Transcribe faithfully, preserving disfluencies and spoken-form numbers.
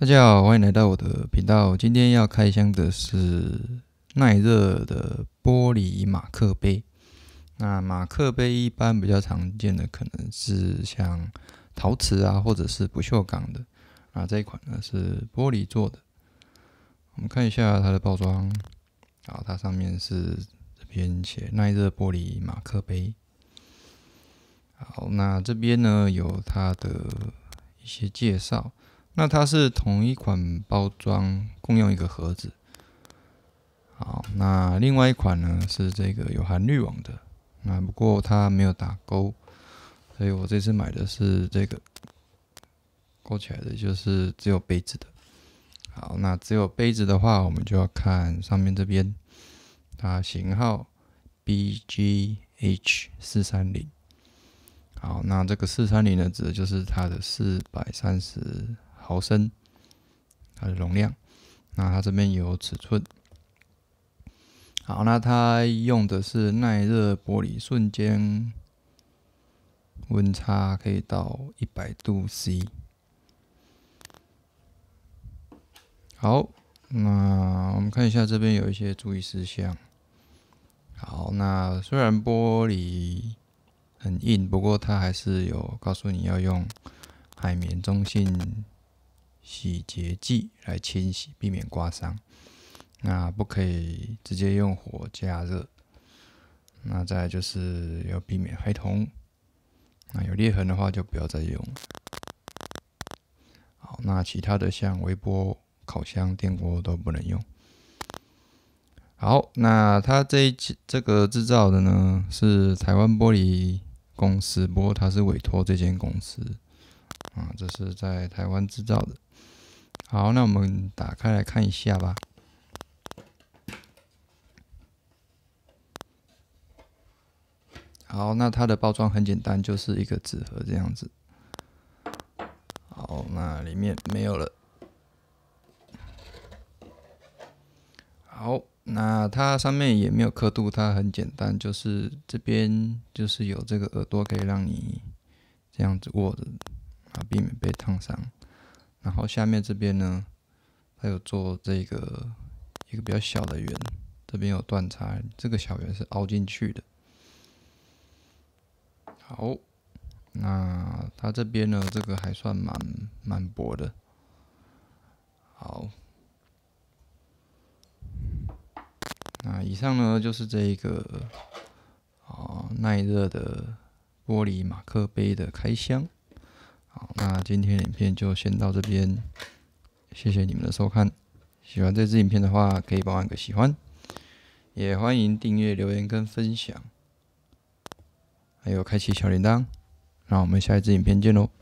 大家好，欢迎来到我的频道。今天要开箱的是耐热的玻璃马克杯。那马克杯一般比较常见的可能是像陶瓷啊，或者是不锈钢的。那这一款呢是玻璃做的。我们看一下它的包装，好，它上面是这边写耐热玻璃马克杯。好，那这边呢有它的一些介绍。那它是同一款包装，共用一个盒子。好，那另外一款呢是这个有含滤网的，那不过它没有打勾，所以我这次买的是这个勾起来的，就是只有杯子的。好，那只有杯子的话，我们就要看上面这边，它型号 B G H 四三零。好，那这个四三零呢，指的就是它的四百三十毫升，它的容量。那它这边有尺寸。好，那它用的是耐热玻璃，瞬间温差可以到一百度 C。好，那我们看一下这边有一些注意事项。好，那虽然玻璃很硬，不过它还是有告诉你要用海绵中性洗洁剂来清洗，避免刮伤。那不可以直接用火加热。那再来就是要避免孩童。那有裂痕的话就不要再用了。好，那其他的像微波、烤箱、电锅都不能用。好，那它这一这个制造的呢是台湾玻璃公司，不过它是委托这间公司啊，这是在台湾制造的。好，那我们打开来看一下吧。好，那它的包装很简单，就是一个纸盒这样子。好，那里面没有了。好，那它上面也没有刻度，它很简单，就是这边就是有这个耳朵可以让你这样子握着，啊，避免被烫伤。然后下面这边呢，它有做这个一个比较小的圆，这边有断差，这个小圆是凹进去的。好，那它这边呢，这个还算蛮蛮薄的。好，那以上呢就是这一个啊耐热的玻璃马克杯的开箱。好，那今天影片就先到这边，谢谢你们的收看。喜欢这支影片的话，可以帮我按个喜欢，也欢迎订阅、留言跟分享，还有开启小铃铛。那我们下一支影片见喽！